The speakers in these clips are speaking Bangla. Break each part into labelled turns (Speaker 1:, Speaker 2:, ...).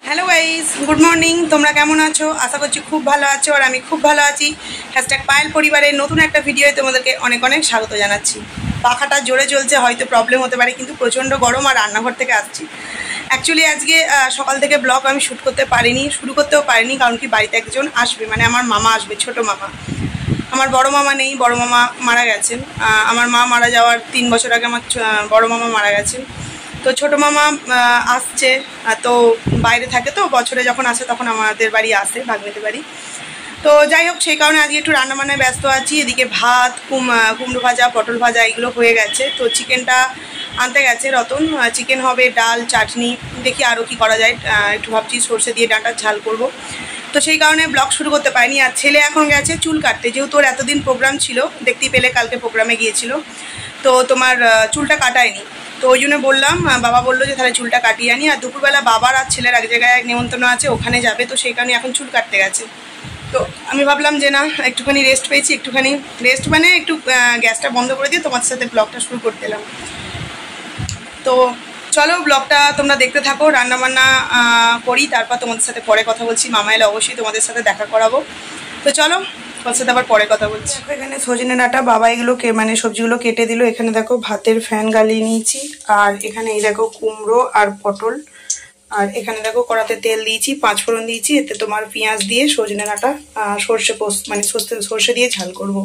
Speaker 1: Hello guys, good morning. তোমরা কেমন আছো? আশা করছি খুব ভালো আছো আর আমি খুব ভালো আছি। #পায়েল পরিবারের নতুন একটা ভিডিওতে তোমাদেরকে অনেক অনেক স্বাগত জানাচ্ছি। পাখাটা জোরে চলছে, হয়তো প্রবলেম হতে পারে, কিন্তু প্রচণ্ড গরম আর রান্নাঘর থেকে আসছি। অ্যাকচুয়ালি আজকে সকাল থেকে ব্লগ আমি শুরু করতেও পারিনি, কারণ কি বাড়িতে একজন আসবে, মানে আমার মামা আসবে, ছোট মামা। আমার বড় মামা নেই, বড় মামা মারা গেছেন। আমার মা মারা যাওয়ার 3 বছর আগে আমার বড় মামা মারা গেছেন। তো ছোটো মামা আসছে, তো বাইরে থাকে, তো বছরে যখন আসে তখন আমাদের বাড়ি আসে, ভাগ্নেদের বাড়ি। তো যাই হোক, সেই কারণে আজকে একটু রান্নাবান্নায় ব্যস্ত আছি। এদিকে ভাত, কুমড়ো ভাজা, পটল ভাজা এগুলো হয়ে গেছে। তো চিকেনটা আনতে গেছে রতন, চিকেন হবে, ডাল, চাটনি, দেখি আরও কি করা যায়। একটু ভাবছি সর্ষে দিয়ে ডাঁটার ঝাল করব। তো সেই কারণে ব্লগ শুরু করতে পারিনি। আর ছেলে এখন গেছে চুল কাটতে, যেহেতু ওর এতদিন প্রোগ্রাম ছিল, দেখতেই পেলে কালকে প্রোগ্রামে গিয়েছিল, তো তোমার চুলটা কাটায়নি। তো ওই জন্য বললাম, বাবা বললো যে তাহলে চুলটা কাটিয়ে আনি। আর দুপুরবেলা বাবার আর ছেলের এক জায়গায় নেমন্তন্ন আছে, ওখানে যাবে, তো সেই কারণে এখন চুল কাটতে গেছে। তো আমি ভাবলাম যে না, একটুখানি রেস্ট পেয়েছি, একটুখানি রেস্ট মানে একটু গ্যাসটা বন্ধ করে দিয়ে তোমার সাথে ব্লগটা শুরু করতে এলাম। তো চলো ব্লগটা তোমরা দেখতে থাকো, রান্নাবান্না করি, তারপর তোমাদের সাথে পরে কথা বলছি। মামা এলে অবশ্যই তোমাদের সাথে দেখা করাবো। তো চলো, তোমার সাথে আবার পরে কথা বলছি। দেখো এখানে সজনে ডাঁটা বাবা এগুলোকে মানে সবজিগুলো কেটে দিল। এখানে দেখো ভাতের ফ্যান গালিয়ে নিয়েছি। আর এখানে এই দেখো কুমড়ো আর পটল। আর এখানে দেখো কড়াতে তেল দিয়েছি, 5 ফোড়ন দিয়েছি, এতে তোমার পেঁয়াজ দিয়ে সজনে ডাঁটা সর্ষে পোস্ত মানে সর্ষে দিয়ে ঝাল করব।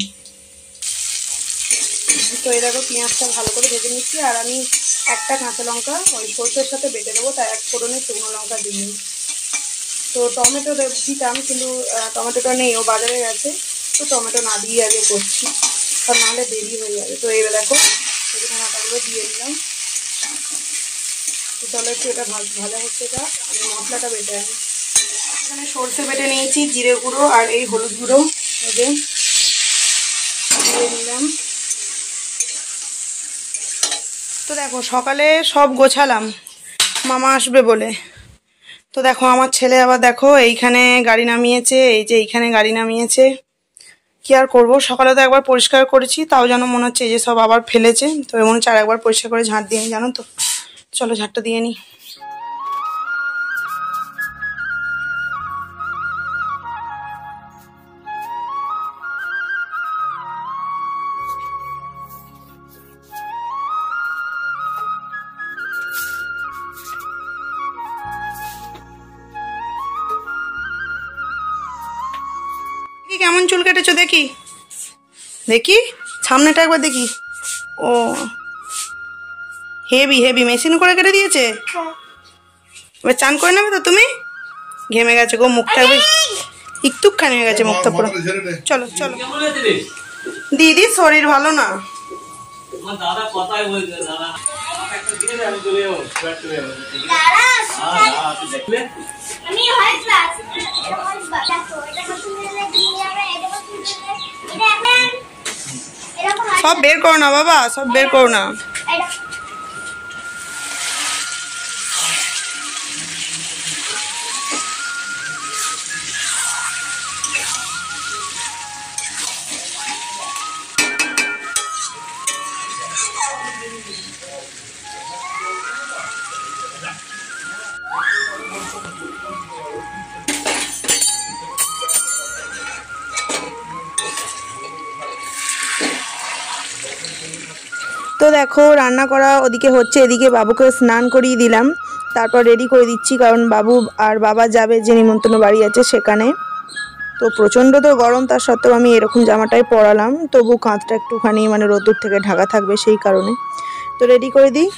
Speaker 1: তো এই দেখো পেঁয়াজটা ভালো করে ভেজে নিচ্ছি। আর আমি একটা কাঁচা লঙ্কা ওই সর্ষের সাথে বেটে দেবো, তাই 1 ফোড়নে শুকনো লঙ্কা দিই। তো টমেটো দিতাম, কিন্তু টমেটোটা নেই, ও বাজারে গেছে, তো টমেটো না দিয়ে আগে করছি, আর নাহলে দেরি হয়ে যাবে। তো এবার দেখো এখানে আটাগুলো দিয়ে দিলাম। তো চলো একটু এটা ভাজা হচ্ছে, যা আমি মশলাটা বেটে আনি। এখানে সর্ষে বেটে নিয়েছি, জিরে গুঁড়ো আর এই হলুদ গুঁড়ো দিয়ে নিলাম। তো দেখো সকালে সব গোছালাম মামা আসবে বলে। তো দেখো আমার ছেলে আবার দেখো এইখানে গাড়ি নামিয়েছে, এই যে এইখানে গাড়ি নামিয়েছে। কি আর করবো, সকালে তো একবার পরিষ্কার করেছি, তাও যেন মনে হচ্ছে এই যে সব আবার ফেলেছে। তো মনে হচ্ছে আর একবার পরিষ্কার করে ঝাঁট দিয়ে নি, জানো তো। চলো ঝাঁটটা দিয়ে নিই। কেমন চুল কেটেছো দেখি, দেখি সামনেটা একবার দেখি। ও হেভি হেভি মেশিন করে কেটে দিয়েছে। এবার চান করে নেবে তো তুমি? ঘেমে গেছে গো মুখটা, একটুখানি হয়ে গেছে মুখটা পুরো। চলো চলো, দিদি শরীর ভালো না। সব বের করো না বাবা, সব বের করো না। তো দেখো রান্না করা ওদিকে হচ্ছে, এদিকে বাবুকে স্নান করিয়ে দিলাম, তারপর রেডি করে দিচ্ছি, কারণ বাবু আর বাবা যাবে যে নিমন্ত্রণ বাড়ি আছে সেখানে। তো প্রচণ্ড তো গরম, তার সত্ত্বেও আমি এরকম জামাটাই পরালাম, তবু কাঁধটা একটুখানি মানে রোদ্দুর থেকে ঢাকা থাকবে সেই কারণে। তো রেডি করে দিই।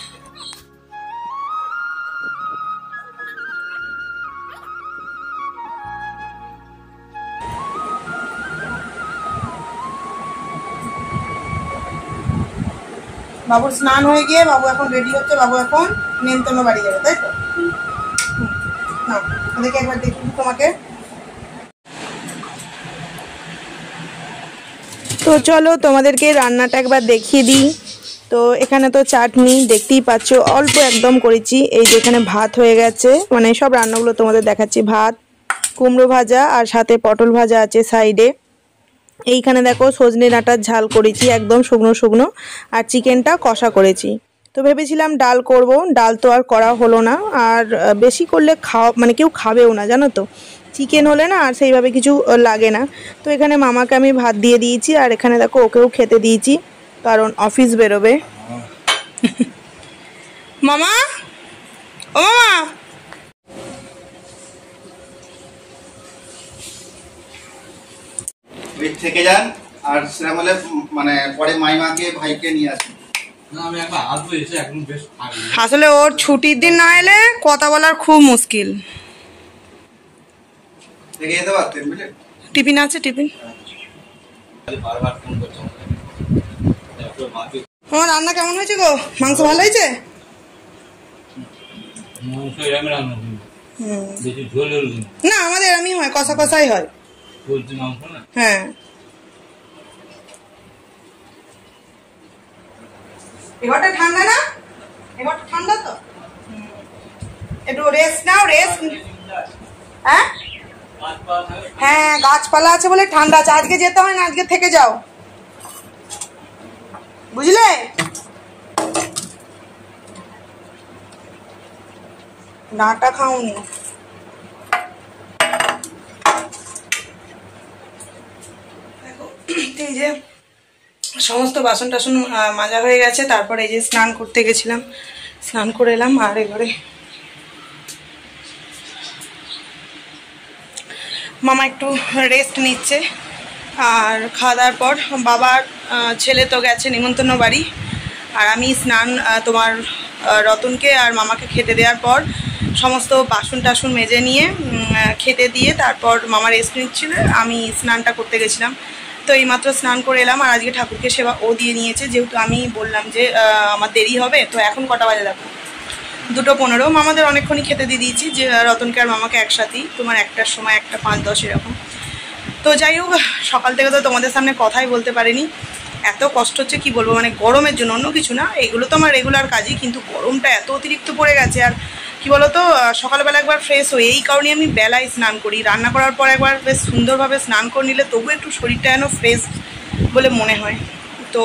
Speaker 1: বাবুর স্নান হয়ে গিয়ে বাবু এখন রেডি হচ্ছে, বাবু এখন নিমন্ত্রণ বাড়ি যাবে, তাই তো? না ওদেরকে একবার দেখি তোমাকে। তো চলো তোমাদেরকে রান্নাটা একবার দেখিয়ে দিই। তো এখানে তো চাটনি দেখতেই পাচ্ছ, অল্প একদম করেছি। এই যে এখানে ভাত হয়ে গেছে, মানে সব রান্নাগুলো তোমাদের দেখাচ্ছি। ভাত, কুমড়ো ভাজা আর সাথে পটল ভাজা আছে সাইডে। এইখানে দেখো সজনে ডাঁটার ঝাল করেছি, একদম শুকনো শুকনো। আর চিকেনটা কষা করেছি। তো ভেবেছিলাম ডাল করব, ডাল তো আর করা হলো না। আর বেশি করলে মানে কেউ খাবেও না জানো তো, চিকেন হলে না আর সেইভাবে কিছু লাগে না। তো এখানে মামাকে আমি ভাত দিয়ে দিয়েছি, আর এখানে দেখো ওকেও খেতে দিয়েছি, কারণ অফিস বেরোবে। মামা, ও মামা,
Speaker 2: থেকে যান। আর সেরকম হলে মানে পরে মাইমাকে ভাইকে নিয়ে আসুন।
Speaker 1: আসলে ওর ছুটির দিন না এলে কথা বলার খুব মুশকিল।
Speaker 2: থেকে যেতে পারতেন বুঝলেন।
Speaker 1: টিফিন আছে, টিফিন। আমার রান্না কেমন হয়েছে গো? মাংস ভালো হয়েছে? না আমাদের এরমই হয়, কষা কষাই হয়। হ্যাঁ, এবারটা ঠান্ডা না, এবারটা ঠান্ডা তো, একটু রেস্ট নাও, রেস্ট। হ্যাঁ হ্যাঁ, গাছপালা আছে বলে ঠান্ডা আছে। আজকে যেতে হয় না, আজকে থেকে যাও, বুঝলে? ডাঁটা খাওনি? এই যে সমস্ত বাসন টাসন মাজা হয়ে গেছে। তারপরে এই যে স্নান করতে গেছিলাম, স্নান করে এলাম। আর এবারে মামা একটু রেস্ট নিচ্ছে। আর খাওয়া দাওয়ার পর বাবার ছেলে তো গেছে নিমন্ত্রণ বাড়ি, আর আমি স্নান তোমার রতনকে আর মামাকে খেতে দেওয়ার পর সমস্ত বাসন টাসন মেজে নিয়ে খেতে দিয়ে তারপর মামা রেস্ট নিচ্ছিল, আমি স্নানটা করতে গেছিলাম। তো এইমাত্র স্নান করে এলাম। আর আজকে ঠাকুরকে সেবা ও দিয়ে নিয়েছে, যেহেতু আমি বললাম যে আমার দেরি হবে। তো এখন কটা বাজে দেখো, 2:15। মামাদের অনেকক্ষণই খেতে দিয়ে দিয়েছি, যে রতনকে আর মামাকে একসাথেই, তোমার 1টার সময়, 1:05-10 এরকম। তো যাই হোক, সকাল থেকে তো তোমাদের সামনে কথাই বলতে পারিনি। এত কষ্ট হচ্ছে কি বলবো, মানে গরমের জন্য, অন্য কিছু না। এগুলো তো আমার রেগুলার কাজই, কিন্তু গরমটা এত অতিরিক্ত পড়ে গেছে। আর কি বলতো, সকালবেলা একবার ফ্রেশ হই, এই কারণে আমি বেলায় স্নান করি। রান্না করার পর একবার বেশ সুন্দরভাবে স্নান করে নিলে তবু একটু শরীরটা যেন ফ্রেশ বলে মনে হয়। তো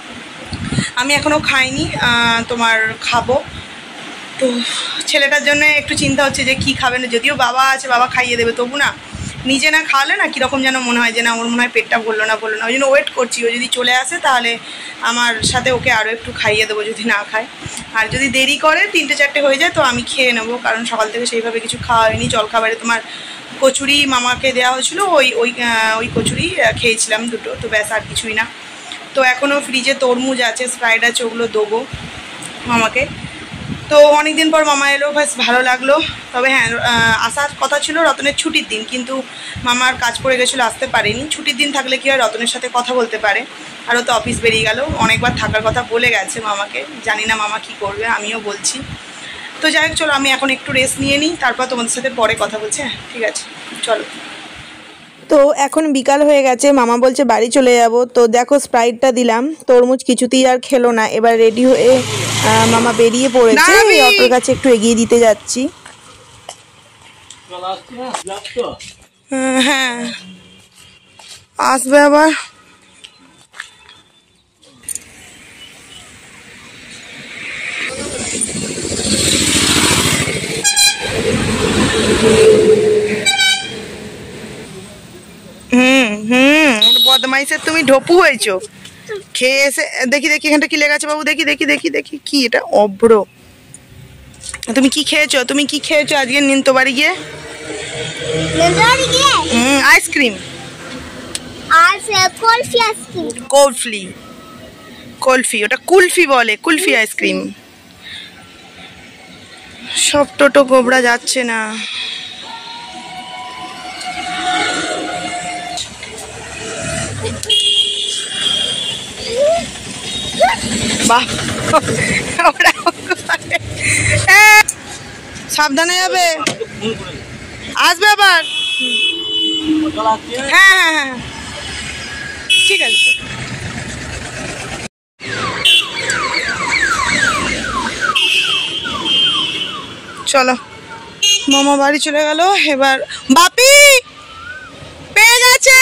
Speaker 1: আমি এখনও খাইনি, তোমার খাবো। তো ছেলেটার জন্য একটু চিন্তা হচ্ছে যে কি খাবে না, যদিও বাবা আছে, বাবা খাইয়ে দেবে, তবু না নিজে না খাওয়ালে না কীরকম যেন মনে হয়, যে না ওর মনে হয় পেটটা ভরলো না। ওই জন্য ওয়েট করছি, ও যদি চলে আসে তাহলে আমার সাথে ওকে আরও একটু খাইয়ে দেবো, যদি না খায়। আর যদি দেরি করে 3-4টে হয়ে যায় তো আমি খেয়ে নেবো, কারণ সকাল থেকে সেইভাবে কিছু খাওয়া হয়নি। জলখাবারে তোমার কচুরি মামাকে দেওয়া হয়েছিলো, ওই কচুরি খেয়েছিলাম 2টো, তো ব্যাস আর কিছুই না। তো এখনও ফ্রিজে তরমুজ আছে, স্প্রাইট আছে, ওগুলো দেবো মামাকে। তো অনেকদিন পর মামা এলো, বেশ ভালো লাগলো। তবে হ্যাঁ, আসার কথা ছিল রতনের ছুটির দিন, কিন্তু মামার কাজ পড়ে গেছিলো, আসতে পারেনি। ছুটির দিন থাকলে কি হয়, রতনের সাথে কথা বলতে পারে। আরও তো অফিস বেরিয়ে গেল, অনেকবার থাকার কথা বলে গেছে মামাকে, জানি না মামা কি করবে, আমিও বলছি। তো যাই হোক, চলো আমি এখন একটু রেস্ট নিয়ে নিই, তারপর তোমাদের সাথে পরে কথা বলছি। হ্যাঁ ঠিক আছে, চলো। তো এখন বিকাল হয়ে গেছে, মামা বলছে বাড়ি চলে যাব। তো দেখো স্প্রাইটটা দিলাম, তরমুজ কিছুতেই আর খেলো না। এবার রেডি হয়ে মামা বেরিয়ে পড়েছে, অটোর কাছে একটু এগিয়ে দিতে যাচ্ছি। হ্যাঁ আসবে আবার। বদমাইশের তুমি ঢপু হয়েছো। খেয়ে এসে দেখি এখানটা কি লেখা আছে বাবু, দেখি কি এটা, অভ্র। তুমি কি খেয়েছো, আজকে নিন্ত বাড়ি গিয়ে? আইসক্রিম, কুলফি, ওটা কুলফি বলে, কুলফি আইসক্রিম। সব টোটো গোবরা যাচ্ছে না। বাহ, সাবধানে যাবে, আসবে আবার। হ্যাঁ ঠিক আছে। চলো, মামা বাড়ি চলে গেল। এবার বাপি পেয়ে গেছে,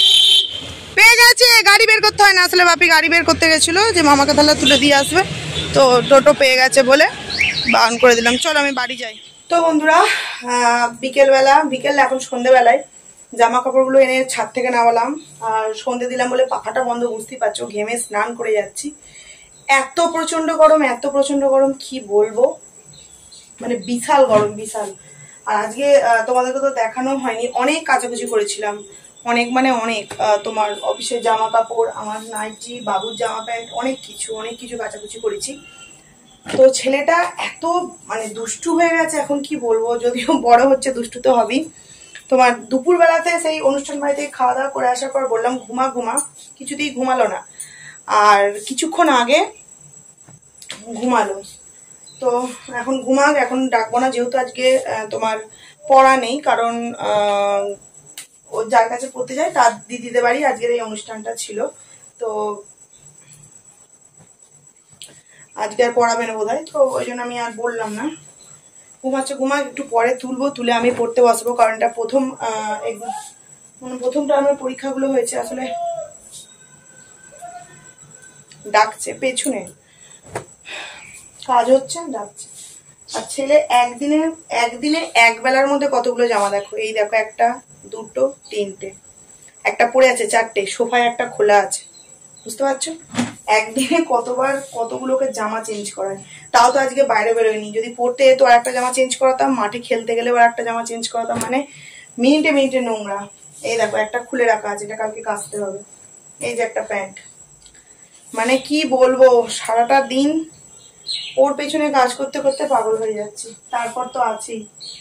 Speaker 1: গাড়ি বের করতে হয় না। আসলে বাপি গাড়ি বের করতে গেছিলো, যে মামাকে তাহলে তুলে দিয়ে আসবে। তো টোটো পেয়ে গেছে বলে বারণ করে দিলাম, চলো আমি বাড়ি যাই। তো বন্ধুরা বিকেল এখন সন্ধ্যেবেলায় জামা কাপড়গুলো এনে ছাদ থেকে নামালাম, আর সন্ধ্যে দিলাম বলে পাখাটা বন্ধ, বুঝতেই পারছো ঘেমে স্নান করে যাচ্ছি। এত প্রচন্ড গরম কি বলবো, মানে বিশাল গরম, বিশাল। আর আজকে তোমাদেরকে তো দেখানো হয়নি, অনেক কাচাকুচি করেছিলাম, অনেক তোমার অফিসের জামা কাপড়, আমার নাইটি, বাবুর জামা প্যান্ট, অনেক কিছু কাচাকুচি করেছি। তো ছেলেটা এত মানে দুষ্টু হয়ে গেছে এখন, কি বলবো, যদিও বড় হচ্ছে দুষ্টু তো হবেই। তোমার দুপুর বেলাতে সেই অনুষ্ঠান বাড়িতে খাওয়া দাওয়া করে আসার পর বললাম ঘুমা, কিছুতেই ঘুমালো না, আর কিছুক্ষণ আগে ঘুমালো। তো এখন ঘুমাক, এখন ডাকবো না, যেহেতু আজকে তোমার পড়া নেই, কারণ ও যার কাছে পড়তে যায় তার দিদিদের বাড়ি আজকের এই অনুষ্ঠানটা ছিল, তো আজকে আর পড়াবে না বোধহয়, তো ওই জন্য আমি আর বললাম না। ঘুমাক, একটু পরে তুলবো, তুলে আমি পড়তে বসবো, কারণ এটা প্রথম টার্মের পরীক্ষাগুলো হয়েছে। আসলে ডাকছে পেছনে, কাজ হচ্ছে, ডাকছে। আর ছেলে একদিনে এক বেলার মধ্যে কতগুলো জামা, দেখো এই দেখো, 1 2 3টে, একটা পড়ে আছে 4টে, সোফায় একটা খোলা আছে, বুঝতে পারছো একদিনে কতগুলোকে জামা চেঞ্জ করায়। তাও তো আজকে বাইরে বেরোয়নি, যদি পড়তে যেত আর একটা জামা চেঞ্জ করাতাম, মাঠে খেলতে গেলে আর একটা জামা চেঞ্জ করাতাম, মানে মিনিটে নোংরা। এই দেখো একটা খুলে রাখা আছে, এটা কালকে কাচতে হবে। এই যে একটা প্যান্ট, মানে কি বলবো, সারাটা দিন ওর পেছনে কাজ করতে করতে পাগল হয়ে যাচ্ছি। তারপর তো আছেই,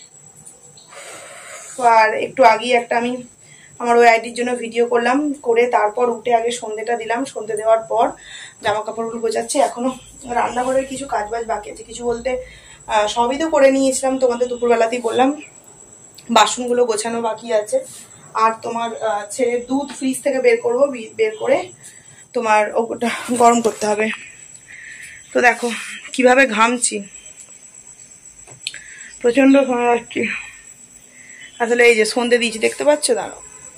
Speaker 1: আর একটু আগেই একটা আমি আমার ওই আইডির জন্য ভিডিও করলাম, করে তারপর উঠে আগে সন্ধ্যেটা দিলাম, সন্ধ্যে দেওয়ার পর জামা কাপড়গুলো গোছাচ্ছি। এখনো রান্নাঘরের কিছু কাজবাজ বাকি আছে, কিছু বলতে সবই তো করে নিয়েছিলাম, তোমাদের দুপুরবেলাতেই বললাম। বাসনগুলো গোছানো বাকি আছে, আর তোমার ছেলের দুধ ফ্রিজ থেকে বের করবো, বের করে তোমার ওটা গরম করতে হবে। তো দেখো কিভাবে ঘামছি, প্রচন্ড ঘাম আসছে। আসলে এই যে সন্ধে দিয়েছি, দেখতে পাচ্ছ, দাঁড়াও,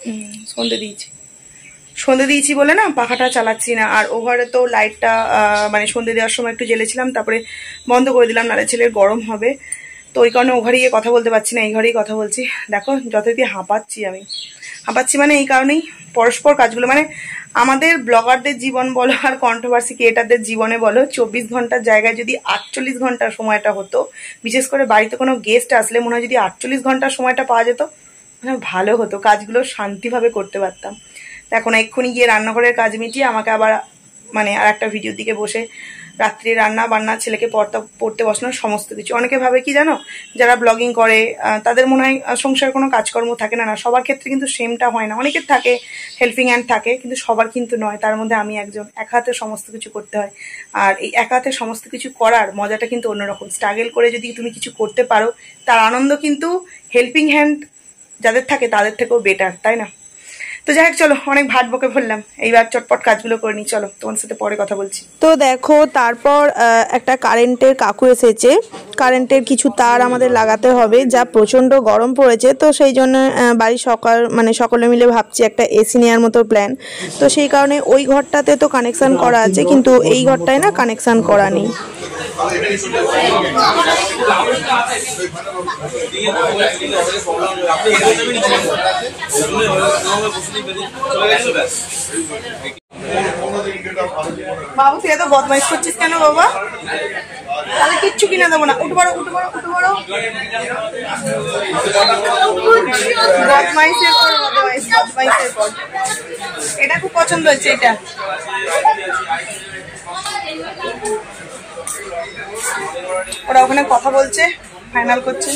Speaker 1: সন্ধে দিয়েছি বলে না পাখাটা চালাচ্ছি না। আর ওভারে তো লাইটটা মানে সন্ধে দেওয়ার সময় একটু জ্বেলেছিলাম, তারপরে বন্ধ করে দিলাম, নাহলে ছেলের গরম হবে। তো ওই কারণে ওভারে গিয়ে কথা বলতে পারছি না, এই ঘরেই কথা বলছি। দেখো যথারীতি হাঁপাচ্ছি মানে এই কারণেই, পরস্পর কাজগুলো, মানে আমাদের ব্লগারদের জীবন বলো আর কন্ট্রোভার্সি ক্রিয়েটারদের জীবনে বলো, 24 ঘন্টার জায়গায় যদি 48 ঘন্টার সময়টা হতো, বিশেষ করে বাড়িতে কোনো গেস্ট আসলে মনে হয় যদি 48 ঘন্টার সময়টা পাওয়া যেত, মানে ভালো হতো, কাজগুলো শান্তিভাবে করতে পারতাম। এখন এক্ষুনি গিয়ে রান্নাঘরের কাজ মিটিয়ে আমাকে আবার মানে আর একটা ভিডিওর দিকে বসে রাত্রে রান্না বান্না, ছেলেকে পড়তে বসানো, সমস্ত কিছু। অনেকে ভাবে কি জানো, যারা ব্লগিং করে তাদের মনে হয় সংসার কোনো কাজকর্ম থাকে না, সবার ক্ষেত্রে কিন্তু সেমটা হয় না। অনেকের থাকে, হেল্পিং হ্যান্ড থাকে, কিন্তু সবার কিন্তু নয়। তার মধ্যে আমি একজন, এক হাতে সমস্ত কিছু করতে হয়। আর এই এক হাতে সমস্ত কিছু করার মজাটা কিন্তু অন্যরকম। স্ট্রাগল করে যদি তুমি কিছু করতে পারো, তার আনন্দ কিন্তু হেল্পিং হ্যান্ড যাদের থাকে তাদের থেকেও বেটার, তাই না? তো যাই হোক, চলো অনেক ভাট বকে ফেললাম, এইবার চটপট কাজগুলো করে নিই, চলো তোমার সাথে পরে কথা বলছি। তো দেখো তারপর একটা কারেন্টের কাকু এসেছে, কারেন্টের কিছু তার আমাদের লাগাতে হবে, যা প্রচন্ড গরম পড়েছে। তো সেই জন্য বাড়ির সকলে মিলে ভাবছি একটা এসি নেওয়ার মতো প্ল্যান। তো সেই কারণে ওই ঘরটাতে তো কানেকশান করা আছে, কিন্তু এই ঘরটায় না কানেকশান করা নেই। বাবু তুই এত বদমাইশ করছিস কেন বাবা? তাহলে কিচ্ছু কিনে দেবো না, উঠে পড়ো। বদমাইশের পর এটা খুব পছন্দ হচ্ছে, এটা ওরা ওখানে কথা বলছে, ফাইনাল করছে।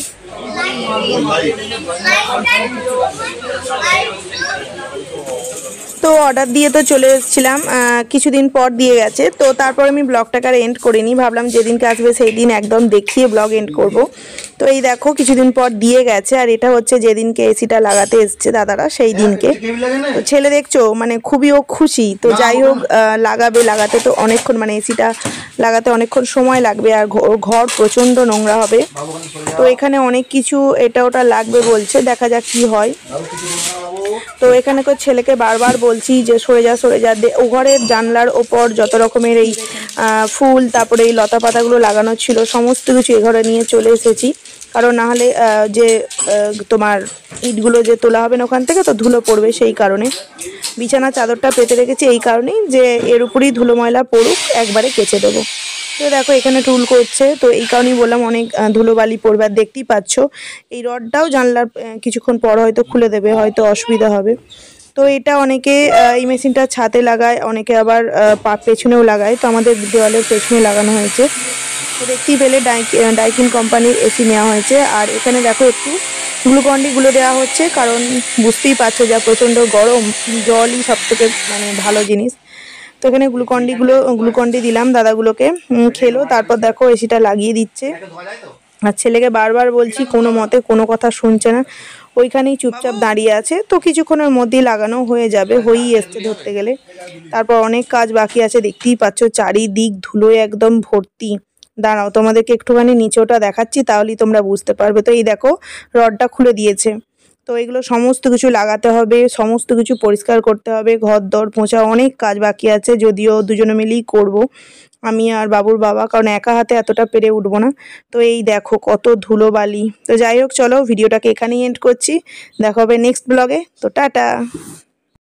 Speaker 1: তো অর্ডার দিয়ে তো চলে এসেছিলাম, কিছুদিন পর দিয়ে গেছে। তো তারপর আমি ব্লগটাকে আর এন্ড করিনি, ভাবলাম যেদিনকে আসবে সেই দিন একদম দেখিয়ে ব্লগ এন্ড করব। তো এই দেখো কিছুদিন পর দিয়ে গেছে, আর এটা হচ্ছে যেদিনকে এসিটা লাগাতে এসছে দাদারা সেই দিনকে। তো ছেলে দেখছো মানে খুবই ও খুশি। তো যাই হোক, লাগাতে তো অনেকক্ষণ, মানে এসিটা লাগাতে অনেকক্ষণ সময় লাগবে, আর ঘর প্রচণ্ড নোংরা হবে। তো এখানে অনেক কিছু এটা ওটা লাগবে বলছে, দেখা যাক কি হয়। তো এখানে ছেলেকে বারবার বলছি যে সরে যা ও ঘরের জানলার ওপর যত রকমের এই ফুল তারপরে এই লতা পাতাগুলো লাগানো ছিল সমস্ত কিছু এ ঘরে নিয়ে চলে এসেছি, কারণ না হলে যে তোমার ইটগুলো যে তোলা হবে না ওখান থেকে তো ধুলো পড়বে, সেই কারণে বিছানা চাদরটা পেতে রেখেছি এই কারণেই যে এর উপরেই ধুলো ময়লা পড়ুক, একবারে কেচে দেবো। তো দেখো এখানে টুল করছে, তো এই কারণেই বললাম অনেক ধুলোবালি পড়বে। আর দেখতেই পাচ্ছ এই রডটাও জানলার কিছুক্ষণ পর হয়তো খুলে দেবে, হয়তো অসুবিধা হবে। তো এটা অনেকে এই মেশিনটা ছাদে লাগায়, অনেকে আবার পেছনেও লাগায়, তো আমাদের দেওয়ালের পেছনে লাগানো হয়েছে। তো দেখতেই পেলে ডাইকিন কোম্পানির এসি নেওয়া হয়েছে। আর এখানে দেখো একটু গ্লুকন্ডিগুলো দেওয়া হচ্ছে, কারণ বুঝতেই পারছো যা প্রচণ্ড গরম, জলই সব থেকে মানে ভালো জিনিস। তো এখানে গ্লুকন্ডি দিলাম দাদাগুলোকে, খেলো। তারপর দেখো এসিটা লাগিয়ে দিচ্ছে। আর ছেলেকে বারবার বলছি, কোনো মতে কোনো কথা শুনছে না, ওইখানেই চুপচাপ দাঁড়িয়ে আছে। তো কিছুক্ষণের মধ্যেই লাগানো হয়ে যাবে, হয়েই এসছে ধরতে গেলে। তারপর অনেক কাজ বাকি আছে, দেখতেই পাচ্ছ চারিদিক ধুলোয় একদম ভর্তি। দাঁড়াও তোমাদেরকে একটুখানি নিচেটা দেখাচ্ছি, তাহলেই তোমরা বুঝতে পারবে। তো এই দেখো রডটা খুলে দিয়েছে। তো এগুলো সমস্ত কিছু লাগাতে হবে, সমস্ত কিছু পরিষ্কার করতে হবে, ঘর দর পোঁছা, অনেক কাজ বাকি আছে। যদিও দুজনে মিলেই করব, আমি আর বাবুর বাবা, কারণ একা হাতে এতটা পেরে উঠবো না। তো এই দেখো কত ধুলোবালি। তো যাই হোক, চলো ভিডিওটাকে এখানেই এন্ড করছি, দেখা হবে নেক্সট ব্লগে। তো টাটা।